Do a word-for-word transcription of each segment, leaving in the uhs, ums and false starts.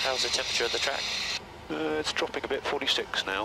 How's the temperature of the track? Uh, it's dropping a bit, forty-six now.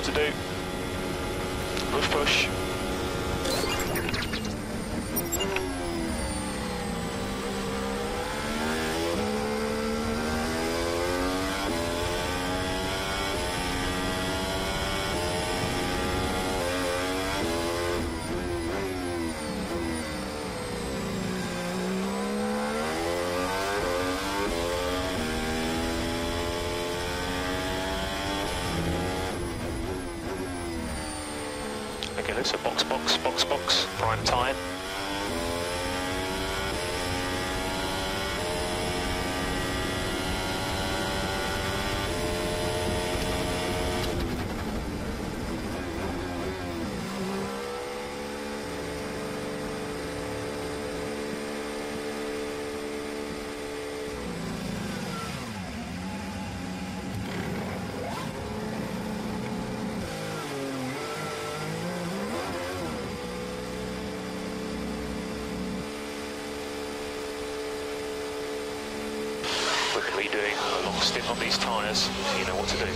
what to do. Push, push. Okay, looks at box, box, box, box, prime time. We're going to be doing a long stint on these tyres, so you know what to do.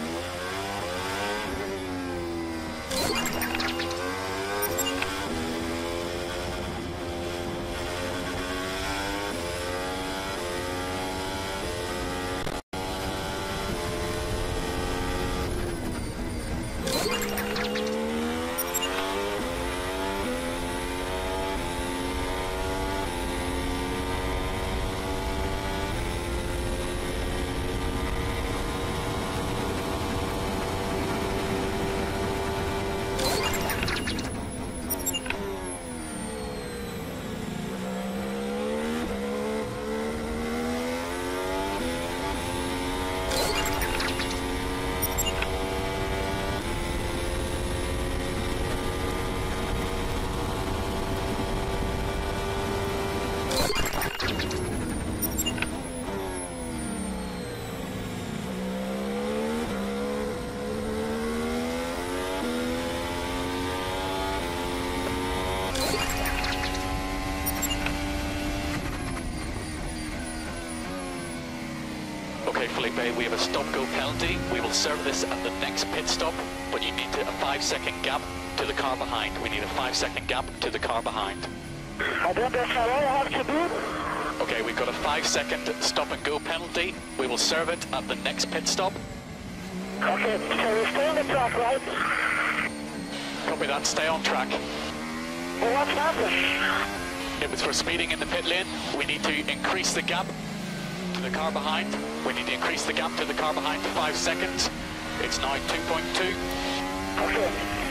Okay, Felipe, we have a stop-go penalty. We will serve this at the next pit stop, but you need to, a five-second gap to the car behind. We need a five-second gap to the car behind. I think that's all I have to do. Okay, we've got a five-second stop-and-go penalty. We will serve it at the next pit stop. Okay, so we stay on the track, right? Copy that, stay on track. Well, what's happening? If it's for speeding in the pit lane, we need to increase the gap to the car behind. We need to increase the gap to the car behind to five seconds. It's now two point two. Okay.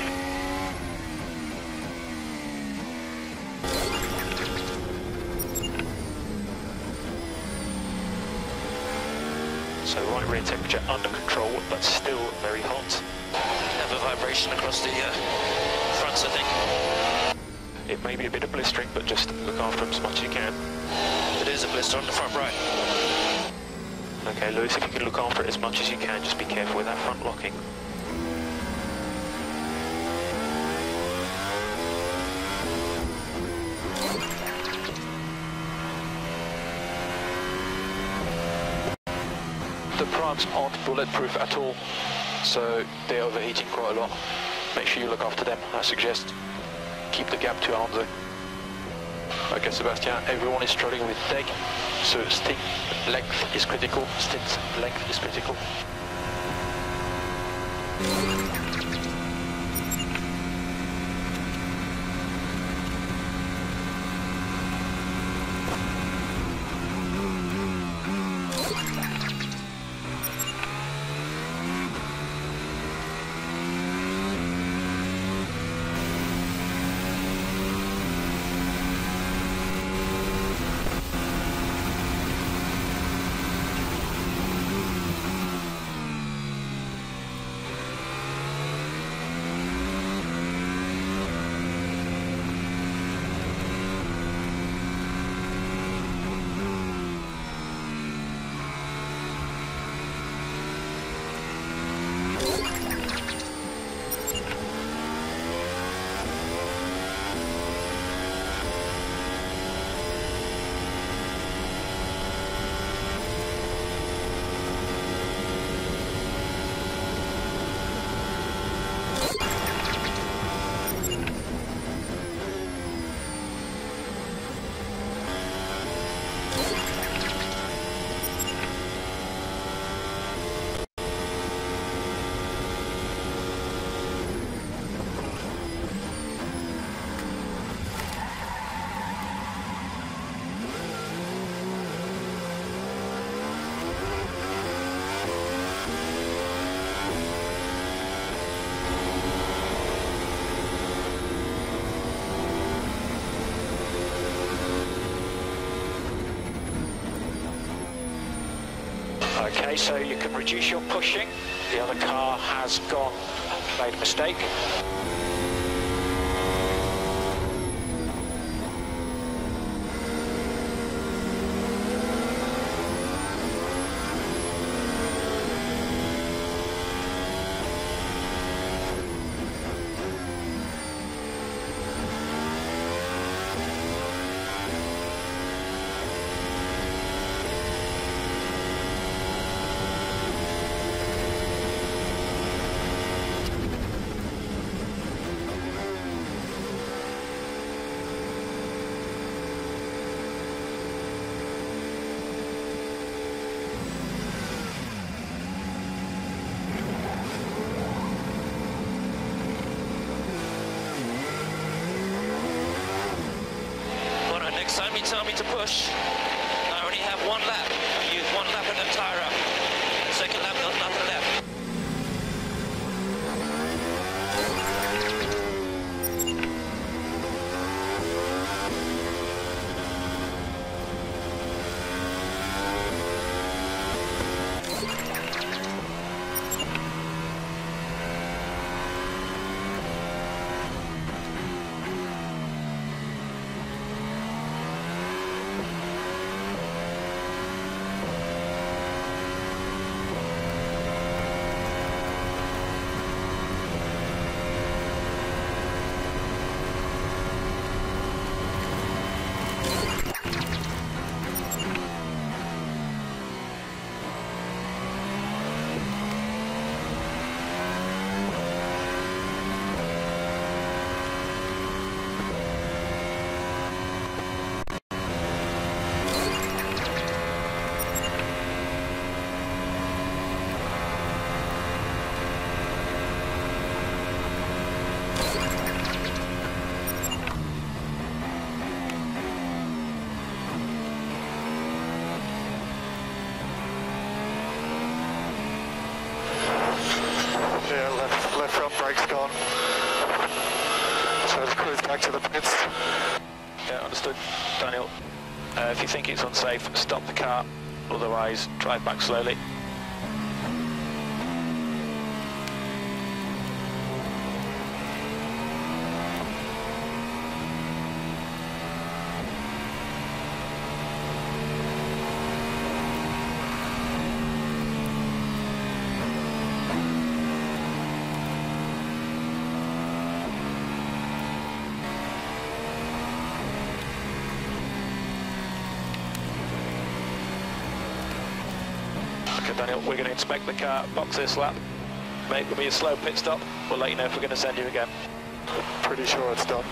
So right rear temperature under control, but still very hot. Have a vibration across the uh, fronts, I think. It may be a bit of blistering, but just look after them as much as you can. It is a blister on the front right. Okay, Lewis, if you can look after it as much as you can, just be careful with that front locking. The primes aren't bulletproof at all, so they're overheating quite a lot. Make sure you look after them. I suggest keep the gap to around the... Okay, Sebastian, everyone is struggling with tech, so stick length is critical, stint length is critical. Okay, so you can reduce your pushing. The other car has gone, made a mistake. Next time you tell me to push, I only have one lap. I use one lap and then tire up. Second lap, got nothing left. Yeah, left, left front brake's gone. So let's cruise back to the pits. Yeah, understood, Daniel. Uh, if you think it's unsafe, stop the car. Otherwise, drive back slowly. Okay, Daniel, we're going to inspect the car, box this lap. Mate, there'll be a slow pit stop. We'll let you know if we're going to send you again. Pretty sure it's done.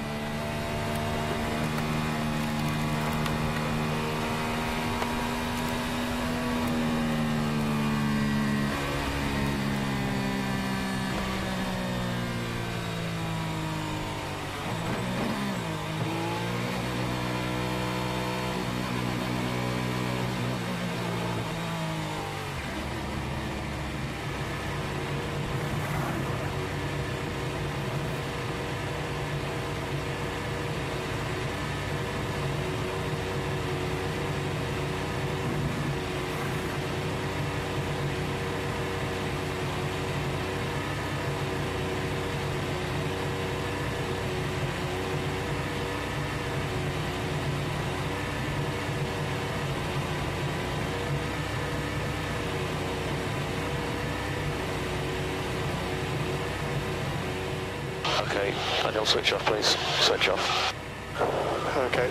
Okay, Daniel, switch off, please. Switch off. Okay.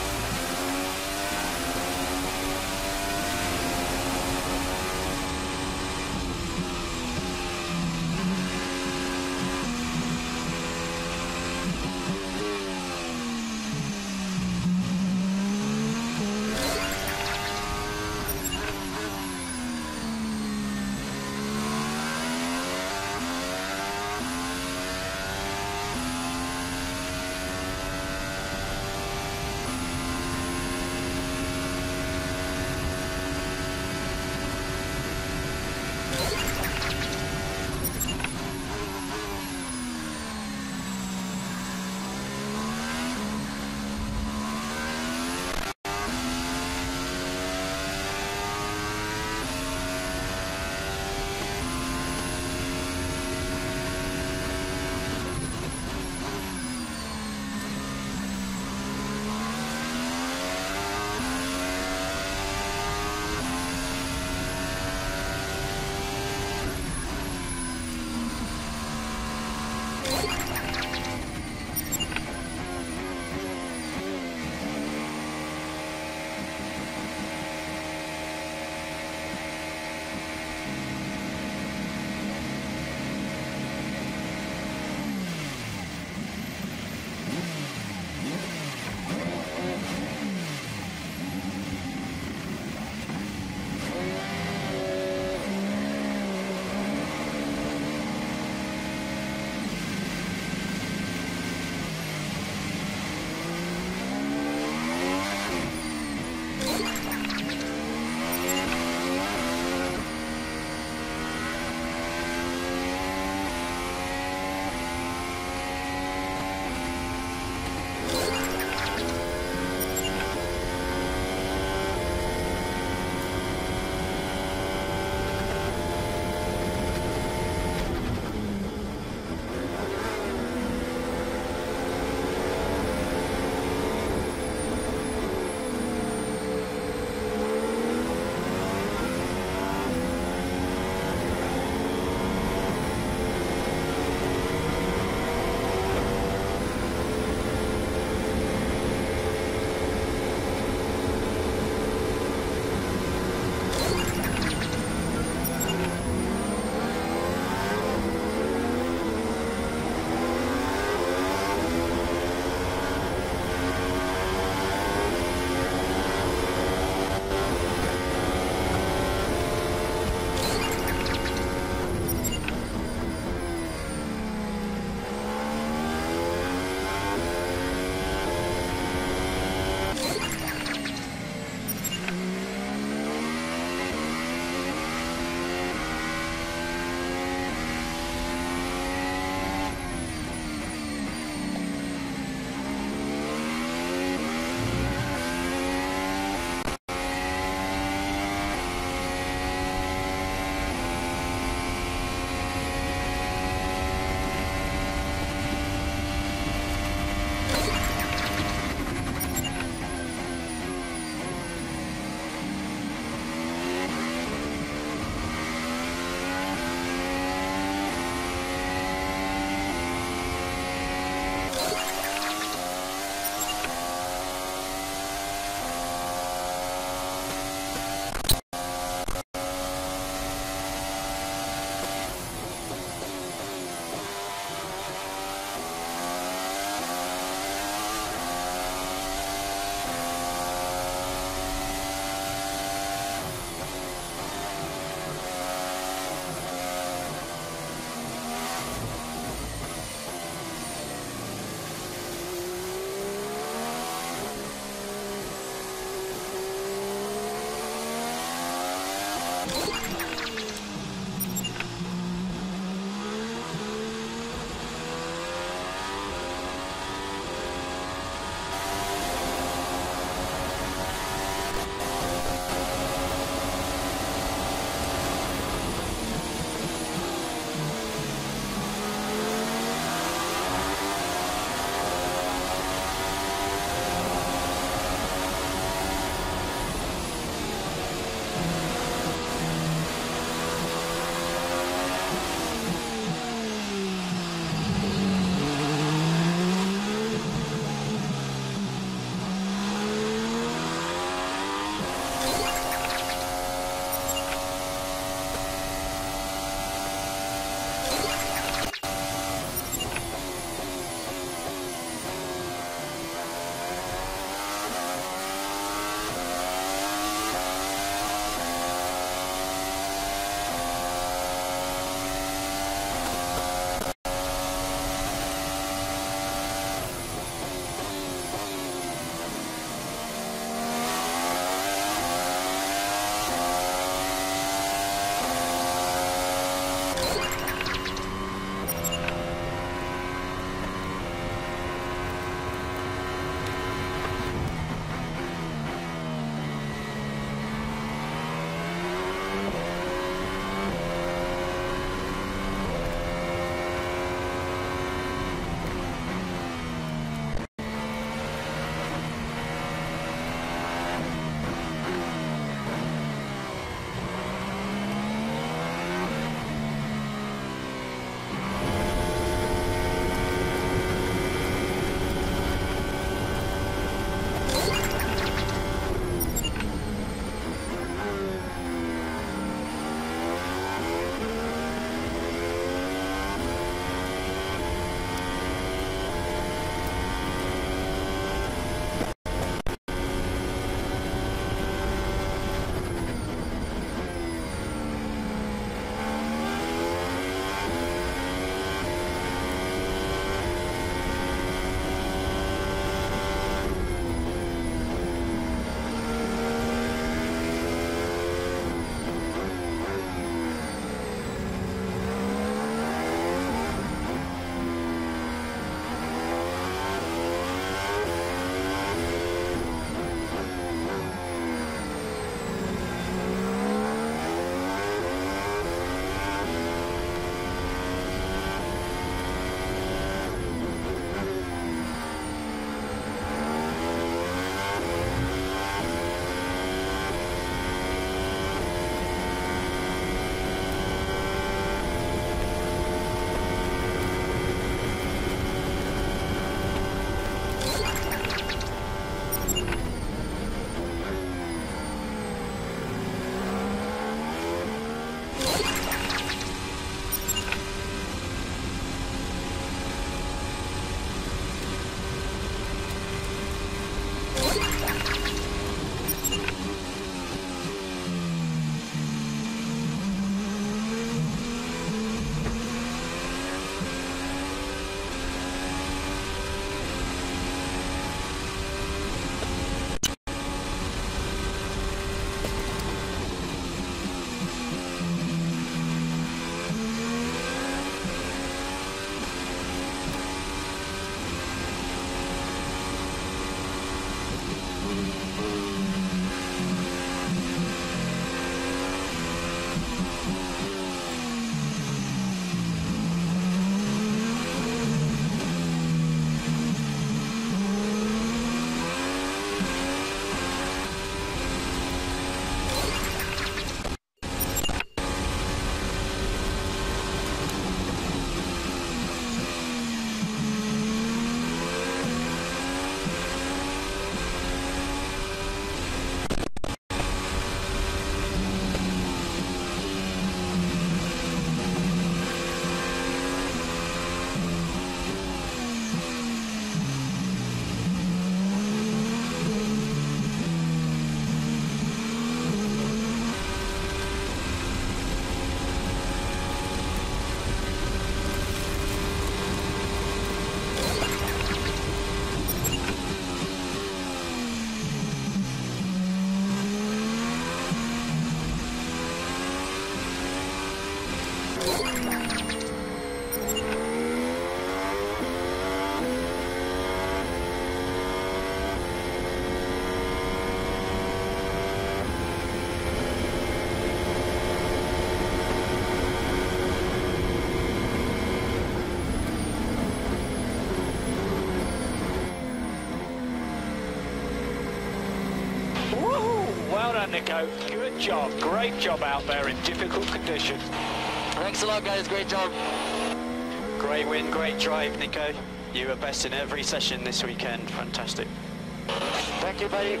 Well done, Nico. Good job. Great job out there in difficult conditions. Thanks a lot, guys. Great job. Great win, great drive, Nico. You were best in every session this weekend. Fantastic. Thank you, buddy.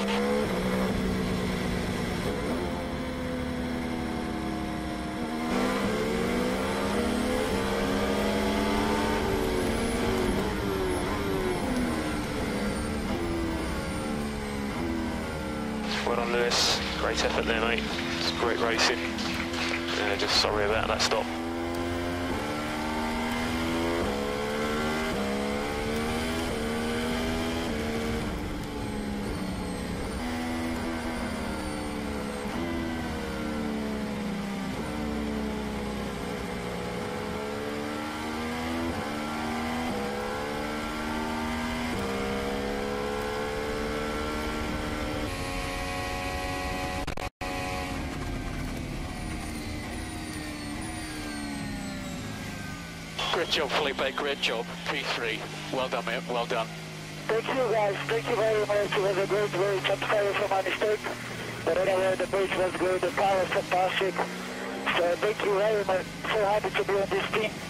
Well done, Lewis. Great effort there, mate. It's great racing. Uh, just sorry about that stop. Great job, Felipe, great job. P three. Well done, mate, well done. Thank you guys, thank you very much. It was a great race. I'm sorry for my mistake. But anyway, the race was good, the car was fantastic. So thank you very much. So happy to be on this team.